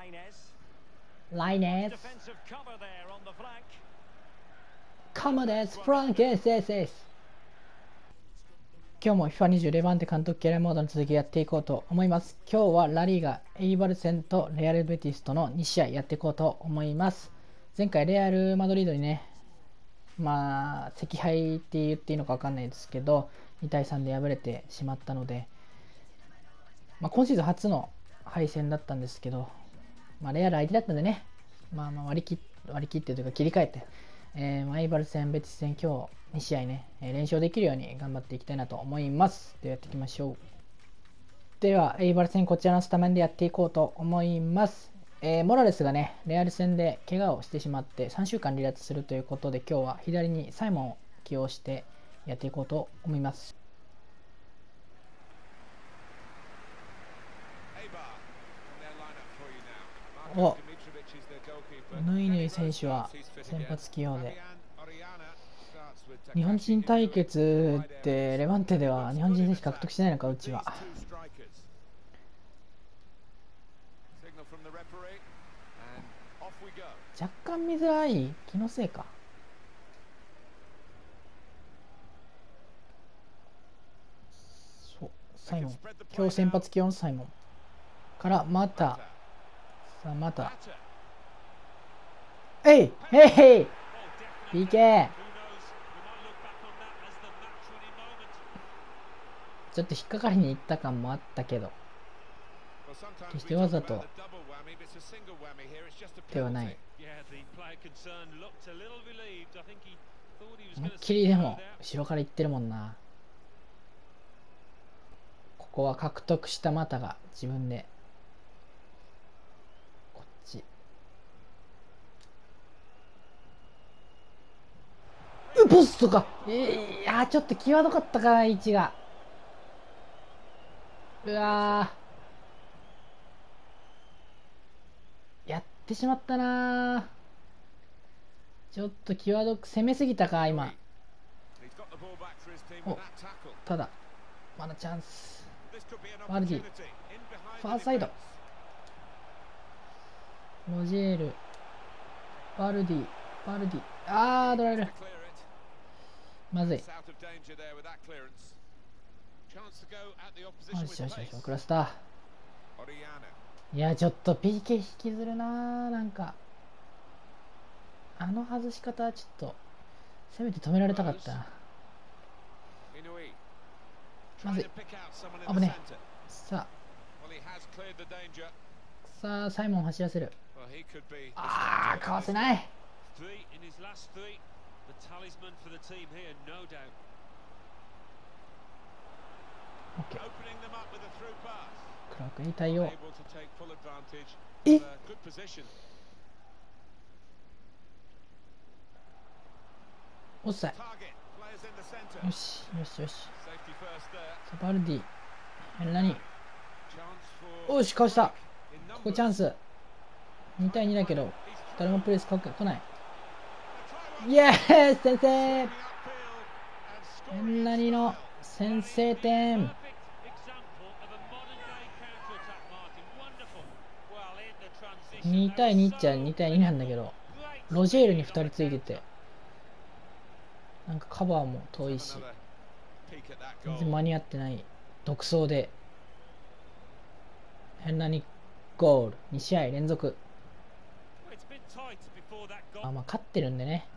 ライネス。カムです。フランケスです。今日も FIFA20 レバンテ監督キャラモードの続きやっていこうと思います。今日はラリーガ、エイバル戦とレアル・ベティスとの2試合やっていこうと思います。前回レアル・マドリードにね、惜敗って言っていいのか分かんないですけど、2対3で敗れてしまったので、今シーズン初の敗戦だったんですけど、レアル相手だったんでね、割り切ってというか切り替えて、エイバル戦、ベティス戦、今日2試合ね、連勝できるように頑張っていきたいなと思います。ではやっていきましょう。では、エイバル戦こちらのスタメンでやっていこうと思います。モラレスがね、レアル戦で怪我をしてしまって3週間離脱するということで、今日は左にサイモンを起用してやっていこうと思います。ヌイヌイ選手は先発起用で、日本人対決ってレバンテでは日本人選手獲得しないのか、うちは。若干見づらい、気のせいか。そう、サイモン、今日先発起用のサイモンからまたえいPK。 ちょっと引っかかりに行った感もあったけど、決してわざとではない。思いっきりでも後ろから行ってるもんな。ここは獲得したマタが自分でこっちポストか。ちょっと際どかったかな、位置が。うわー、やってしまったな。ちょっと際どく攻めすぎたか今。ただまだチャンス。バルディ、ファーサイド、ロジェール、バルディ、取られる。まずい。よし、クラスター。いや、ちょっと PK 引きずるな。なんかあの外し方はちょっとせめて止められたかったな。まずい。危ねえ。さあサイモン走らせる。かわせない。オッケー。クラークに対応。おっさい。よし。バルディ、何。おし、かわした。ここチャンス。2対2だけど誰もプレス来ない。イエーイ、先制。何の先制点。2対2っちゃ2対2なんだけど、ロジェールに2人ついてて、なんかカバーも遠いし全然間に合ってない。独走で変なにゴール。2試合連続。勝ってるんでね。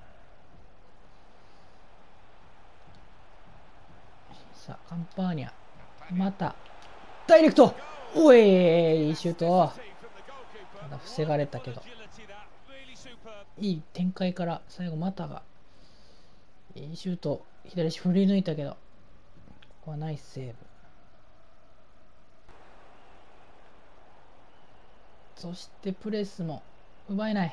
さあカンパーニャ、またダイレクト。おい、いいシュート。ただ防がれたけど、いい展開から最後マタがいいシュート、左足振り抜いたけど、ここはナイスセーブ。そしてプレスも奪えない。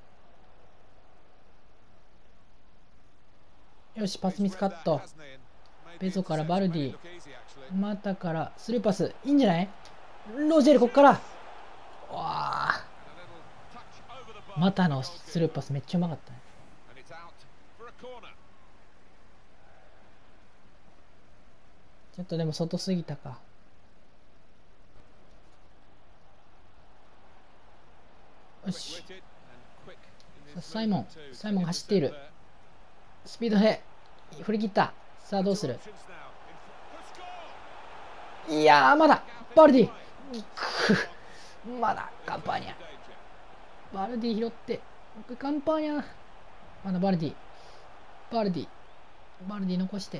よし、パスミスカット。ペソからバルディ、マタからスルーパス、いいんじゃない。ロジェル、ここから。マタのスルーパスめっちゃうまかったね。ちょっとでも外すぎたか。 よし。さあサイモンが走っている。スピードで振り切った。さあどうする。いやーまだバルディまだカンパーニャ。バルディ拾ってカンパーニャ。まだバルディ残して。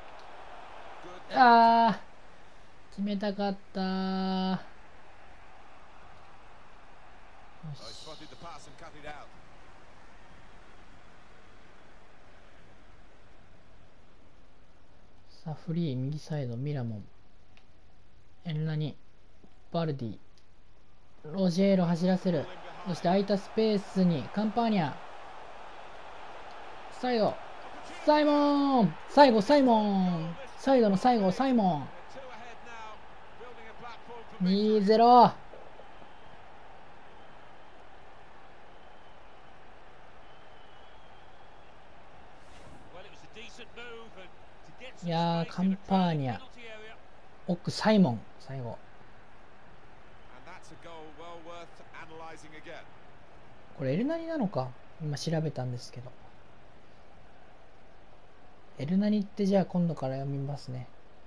あー決めたかったー。よし。さあフリー右サイドミラモン、エンラニ、バルディ、ロジェーロ走らせる。そして空いたスペースにカンパーニャ、サイドサイモン、サイドの最後サイモン。 2-0。いやーカンパーニャ、奥サイモン最後。これエルナニなのか、今調べたんですけど。エルナニってじゃあ今度から読みますね。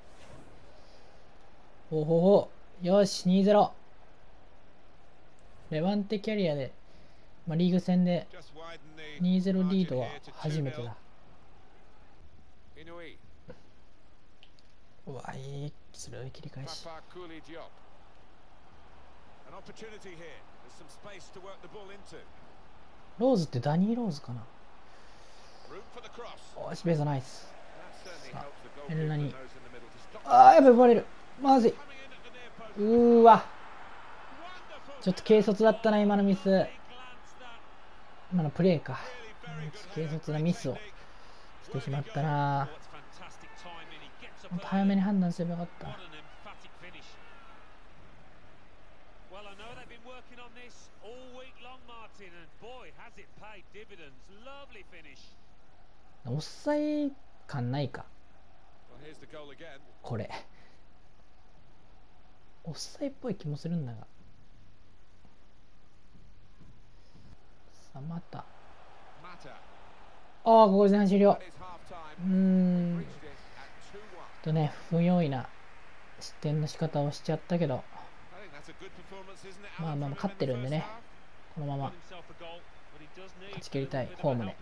ほほほ、よし 2-0。 レバンテキャリアで、リーグ戦で 2-0 リードは初めてだ。うわ、いい鋭い切り返し。ローズってダニー・ローズかな。おし、ベースナイス。さあエルナニ、やばい、バレる、まずい。わ、ちょっと軽率だったな今のミス。今のプレーか、軽率なミスをしてしまったな。もっと早めに判断すればよかった。オフサイ感ないかこれ。オフサイっぽい気もするんだが。さあまた、ここで前半終了。不用意な失点の仕方をしちゃったけど、まあ勝ってるんでね、このまま勝ち切りたいホームで。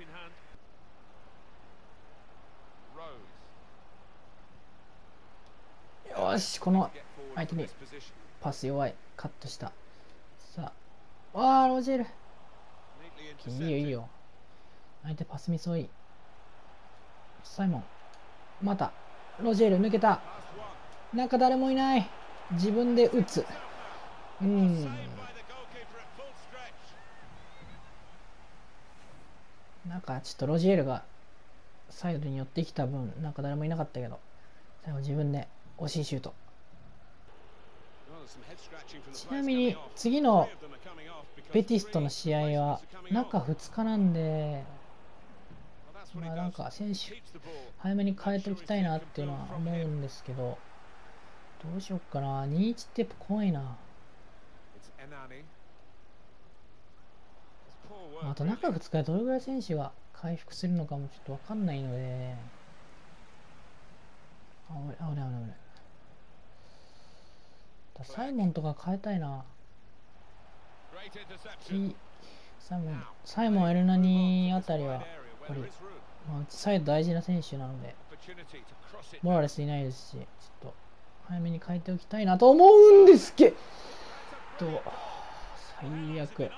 よし、この相手にパス弱い、カットした。さあ、ロジェールいいよ相手パスミス多い。サイモン、またロジェール抜けた。なんか誰もいない、自分で打つ。なんかちょっとロジェールがサイドに寄ってきた分、なんか誰もいなかったけど、最後自分で惜しいシュート。ちなみに次のベティスとの試合は中2日なんで、なんか選手早めに変えておきたいなっていうのは思うんですけど、どうしよっかな。2-1ってやっぱ怖いな。あと中2日でどれぐらい選手が回復するのかもちょっと分かんないので、危ない。サイモンとか変えたいな。サイモン、エルナニあたりはやっぱり、サイド大事な選手なので、モラレスいないですし、ちょっと早めに変えておきたいなと思うんですけど、最悪。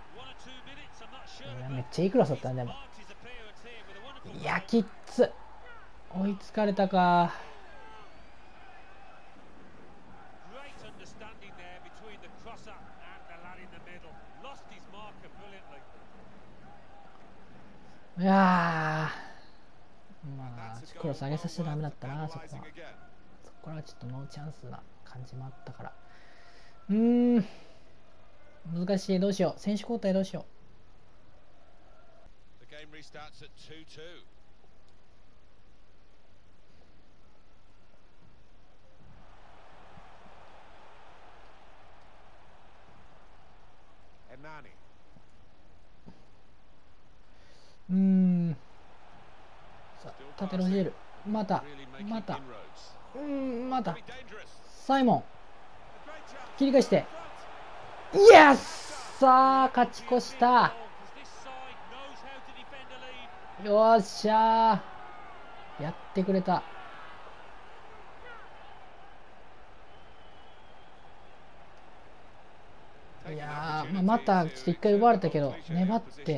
めっちゃいいクラスだったね。でもいや、きっつ、追いつかれたか。いやー、クロス上げさせちゃダメだったな。そこからちょっとノーチャンスな感じもあったから。難しい。どうしよう、選手交代どうしよう。 うーん。さあ、縦ロジェール。また。また。サイモン。切り返して。イエスさあ、勝ち越した。よっしゃー。やってくれた。いやー、またちょっと一回奪われたけど、粘って、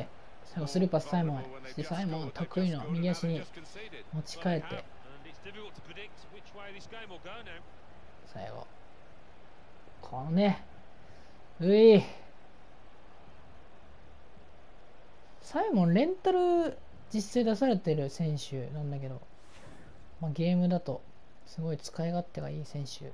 最後スルーパスサイモンへ。そしてサイモン得意の右足に持ち替えて、最後、このね、サイモンレンタル実際出されてる選手なんだけど、ゲームだとすごい使い勝手がいい選手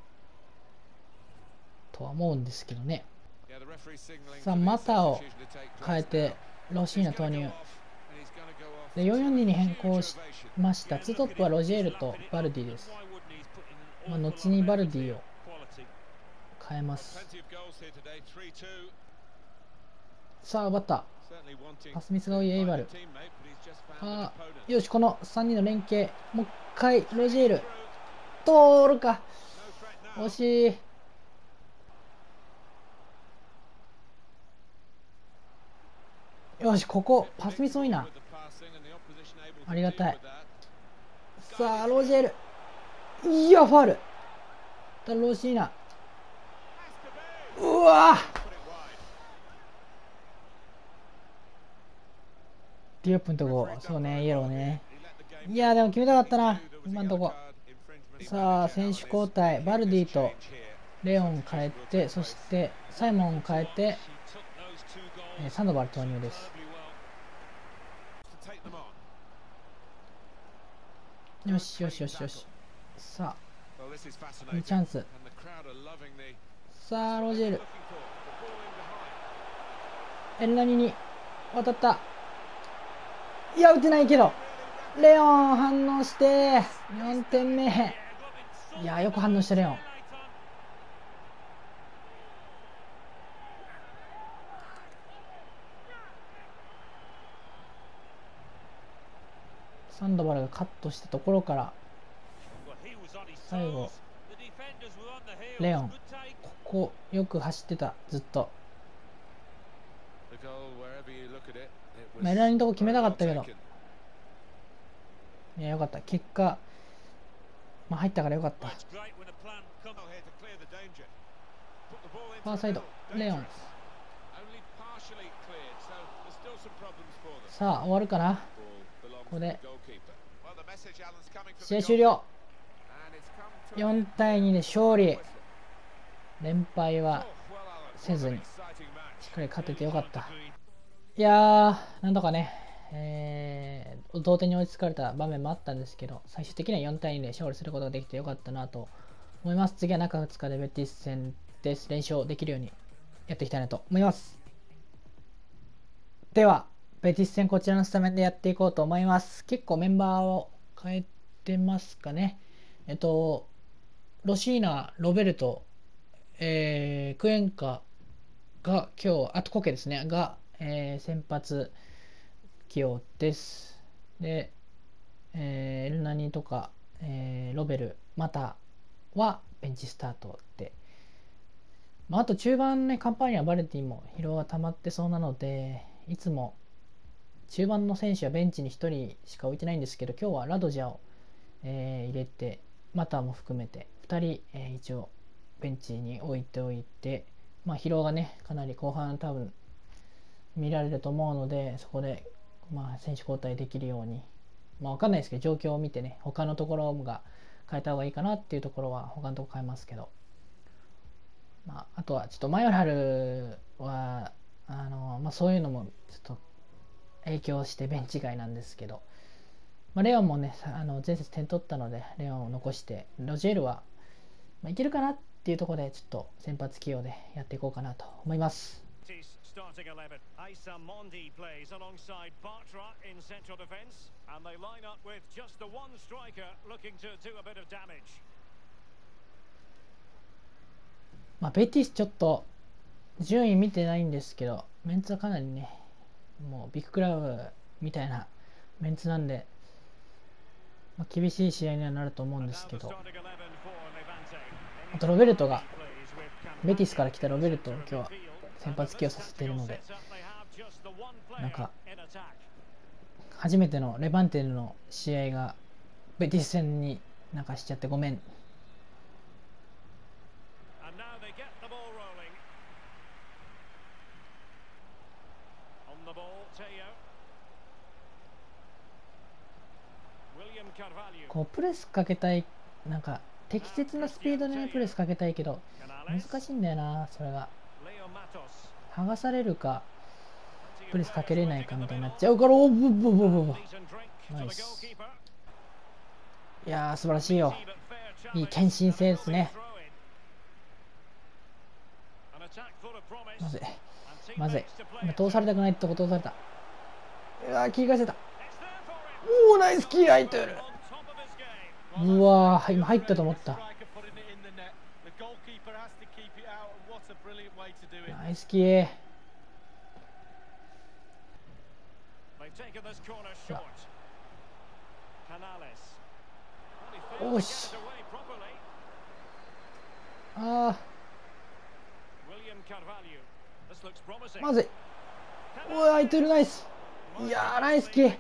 とは思うんですけどね。さあ、マタを変えてロシーナ投入で442に変更しました。2トップはロジェールとバルディです。後にバルディを変えます。さあ、奪った。パスミスが多いエイバル。よし、この3人の連携、もう一回ロジェール通るか。惜しい。よし、ここパスミス多いな。ありがたい。さあ、ロジェール。いや、ファウル。ロシーナ。うわディオップのとこ、そうね、イエローね。いや、でも決めたかったな、今のとこ。さあ、選手交代、バルディとレオン変えて、そしてサイモン変えて、サンドバル投入です。よしよしよしよし。さあ、いいチャンス。さあ、ロジェール。エルナニに渡った。いや、打てないけど。レオン反応して、4点目。いや、よく反応したレオン。サンドバルがカットしたところから、最後、レオン。ここ、よく走ってた、ずっと。エルナニのとこ決めたかったけど。いや、よかった。結果、入ったからよかった。ファーサイド、レオン。さあ、終わるかな。ここで、試合終了。4対2で勝利。連敗はせずに、しっかり勝ててよかった。いやー、なんとかね、同点に追いつかれた場面もあったんですけど、最終的には4対2で勝利することができてよかったなと思います。次は中2日でベティス戦です。連勝できるようにやっていきたいなと思います。では、ベティス戦こちらのスタメンでやっていこうと思います。結構メンバーを変えてますかね。ロシーナ、ロベルト、クエンカが今日、あとコケですね、が、先発起用です。で、エルナニとか、ロベル、またはベンチスタートで、あと中盤ね、カンパーニャ、バレティも疲労が溜まってそうなので、いつも中盤の選手はベンチに1人しか置いてないんですけど、今日はラドジャを、入れて、またも含めて2人、一応ベンチに置いておいて、疲労がね、かなり後半多分見られると思うので、そこで、選手交代できるように、分かんないですけど、状況を見てね、他のところが変えた方がいいかなっていうところは他のところ変えますけど、あとはちょっとマヨラルはそういうのもちょっと影響してベンチ外なんですけど、レオンもね、前節点取ったのでレオンを残して、ロジェールは、いけるかなっていうところでちょっと先発起用でやっていこうかなと思います。Starting 11, Issa Mondi plays alongside Bartra in central defence, and they line up with just the one striker looking to do a bit of damage. ベティスちょっと順位見てないんですけど、メンツはかなりね、もうビッグクラブみたいなメンツなんで、厳しい試合にはなると思うんですけど、あとロベルトが、ベティスから来たロベルトを今日は先発起用させているので、なんか初めてのレバンテの試合がベティス戦になんかしちゃってごめん。こうプレスかけたい、なんか適切なスピードで、プレスかけたいけど難しいんだよな。それが剥がされるかプレスかけれないかみたいになっちゃうから。おぶぶぶぶぶナイス。いやー素晴らしいよ。いい献身性ですね。まずい今通されたくないってとこ通された。うわー切り返せた。おおナイスキー開いてる。うわー今入ったと思った。ナイスキー。おしあーまずい。うわ開いてる。ナイス。いやーナイスキー。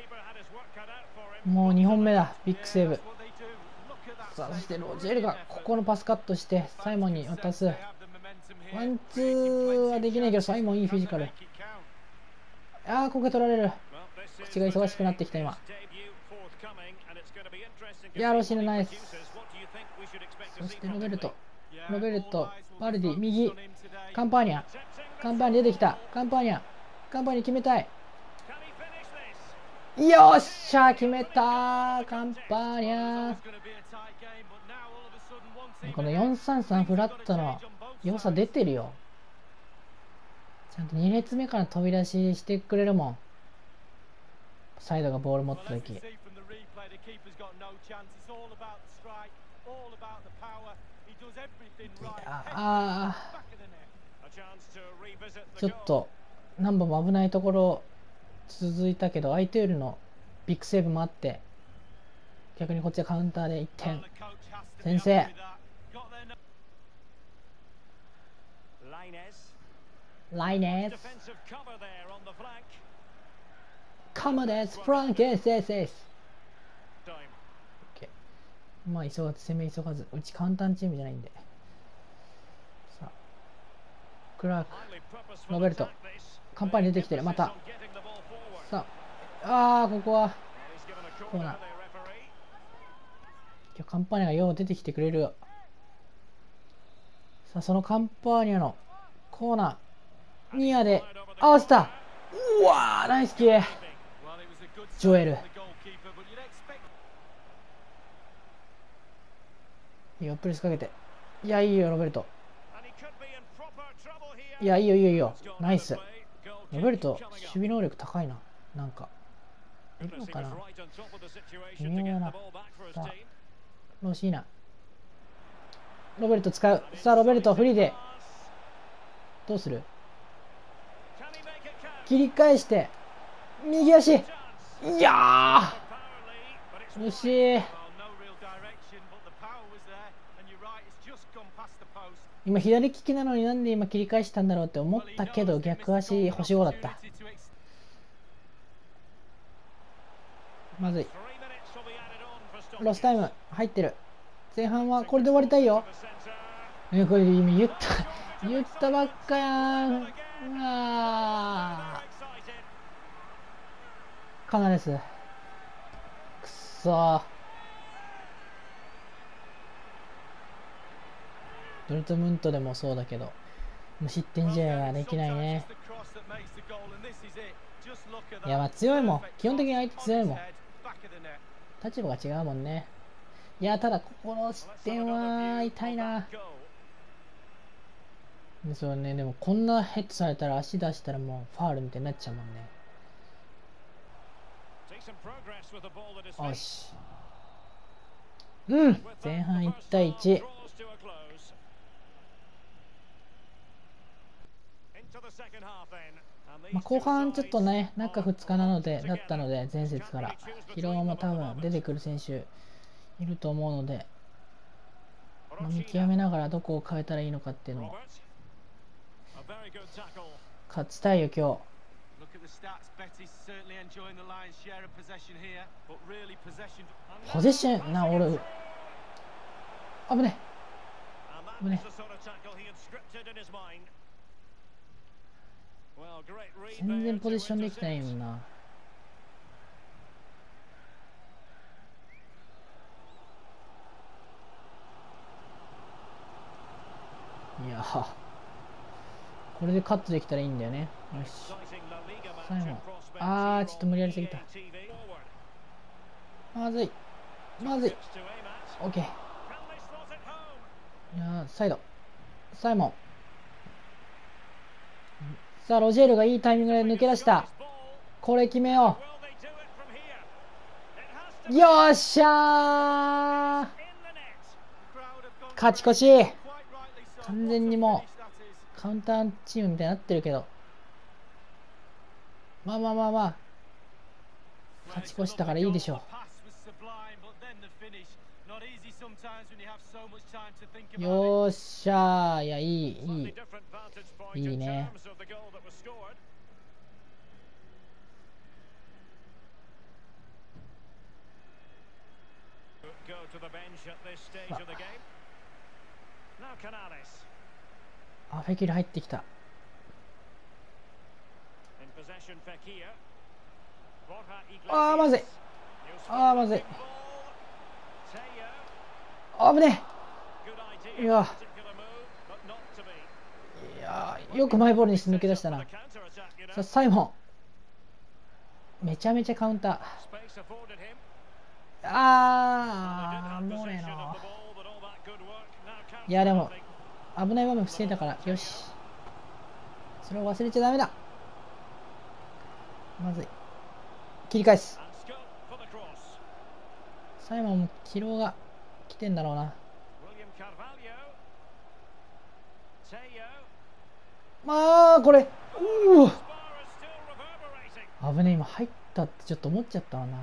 もう2本目だ。ビッグセーブ。さあそしてロジェルがここのパスカットしてサイモンに渡す。ワンツーはできないけどサイモンいいフィジカル。ああここ取られる。口が忙しくなってきた今。いやロシルナイス。そしてロベルトバルディ右。カンパーニャ出てきた。カンパーニャ決めたい。よっしゃ決めたカンパーニャ。この433フラットの良さ出てるよ。ちゃんと2列目から飛び出ししてくれるもん。サイドがボール持った時。ちょっと何本も危ないところ続いたけど、相手よりのビッグセーブもあって逆にこっちはカウンターで1点先制。ライネスカマです。フランケンセスです。まあ攻め急がず、うち簡単チームじゃないんで。さあクラークロベルトカンパニー出てきてる。またさあここはコーナー。今日カンパーニャがよう出てきてくれるよ。さあそのカンパーニャのコーナーニアで合わせた。うわーナイスキージョエル。いいよプレスかけて。いやいいよロベルト。いやいいよナイス。ロベルト守備能力高いな。なんかいるのかな。微妙やな。さあロシーナロベルト使う。さあロベルトフリーでどうする。切り返して右足。いやー惜しい。今左利きなのになんで今切り返したんだろうって思ったけど、逆足星5だった。まずい。ロスタイム入ってる。前半はこれで終わりたいよ。これ今言ったばっかやん。カナレスくっそー。ドルトムントでもそうだけど無失点試合はできないね。いや強いもん。基本的に相手強いもん。立場が違うもんね。いやただここの失点は痛いな。そうね。でもこんなヘッドされたら足出したらもうファールみたいになっちゃうもんね。よし。前半1対1。 後半ちょっとね、中2日だったので、前節から疲労も多分出てくる選手いると思うので、見極めながらどこを変えたらいいのかっていうのを勝ちたいよ今日。ポゼッションな、俺危ね危ね、全然ポゼッションできてないもんな。いやこれでカットできたらいいんだよね。よし、最後ちょっと無理やりすぎた。まずいまずい。 OK。 いやサイドサイモン、さあロジェールがいいタイミングで抜け出した。これ決めよう。よっしゃー、勝ち越し。完全にもうカウンターチームみたいになってるけど、まあ勝ち越したからいいでしょう。よっしゃー、いやいいね。フェキル入ってきた。まずいまずい。危ねえ。いやよくマイボールにして抜け出したな。さあサイモン、めちゃめちゃカウンター。もうねえな。いやでも危ない場面防いだからよし、それを忘れちゃダメだ。まずい、切り返す。サイモンも疲労が来てんだろうな。これ危ねえ、今入ったってちょっと思っちゃったわな。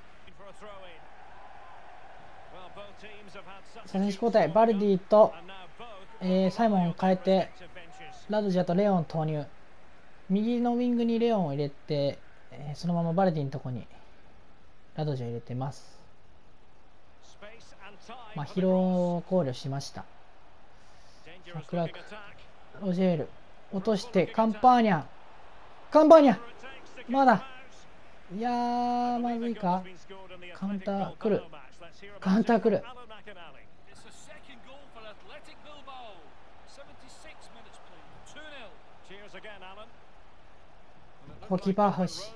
選手交代、バルディと、サイモンを変えてラドジャとレオン投入。右のウィングにレオンを入れて、そのままバルディのとこにラドジャ入れてます。疲労を考慮しました。クラーク、ロジェール落としてカンパーニャまだ。いやーまずいか。カウンター来る。キーパー欲しい。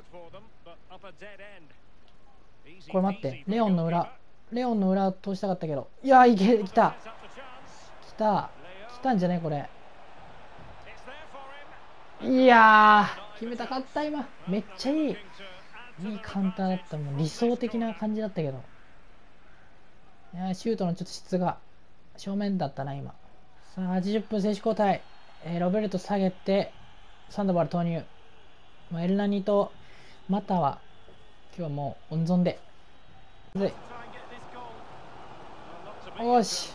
これ待って、レオンの裏通したかったけど、いや来たんじゃねこれ。いや決めたかった。今めっちゃいいカウンターだった。もう理想的な感じだったけど、いやシュートのちょっと質が正面だったな今。さあ80分選手交代、ロベルト下げてサンドバル投入。エルナニとマタは今日はもう温存で。よし、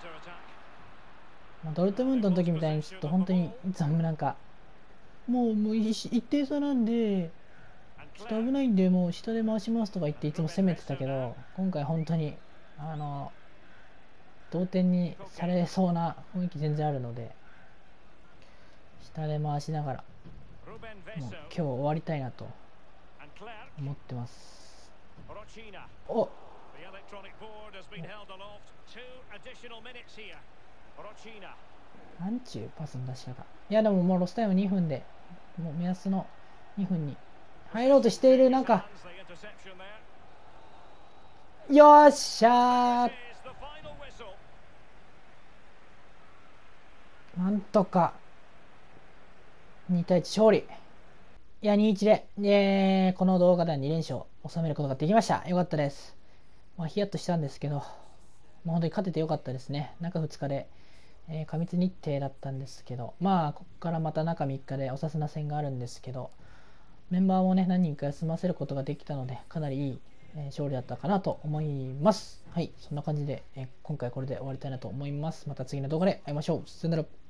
ドルトムントの時みたいにちょっと本当にいつもなんかもう一定差なんでちょっと危ないんでもう下で回しますとか言っていつも攻めてたけど、今回本当に同点にされそうな雰囲気全然あるので、下で回しながらもう今日終わりたいなと思ってます。なんちゅうパスの出し方。いやでももうロスタイム2分でもう目安の2分に入ろうとしている中、よっしゃー、なんとか2対1勝利。いや2-1で、この動画では2連勝収めることができました。よかったです。ヒヤッとしたんですけど、本当に勝ててよかったですね。中2日で過密日程だったんですけど、まあ、ここからまた中3日でおさすな戦があるんですけど、メンバーもね、何人か休ませることができたので、かなりいい勝利だったかなと思います。はい、そんな感じで、今回これで終わりたいなと思います。また次の動画で会いましょう。さよなら。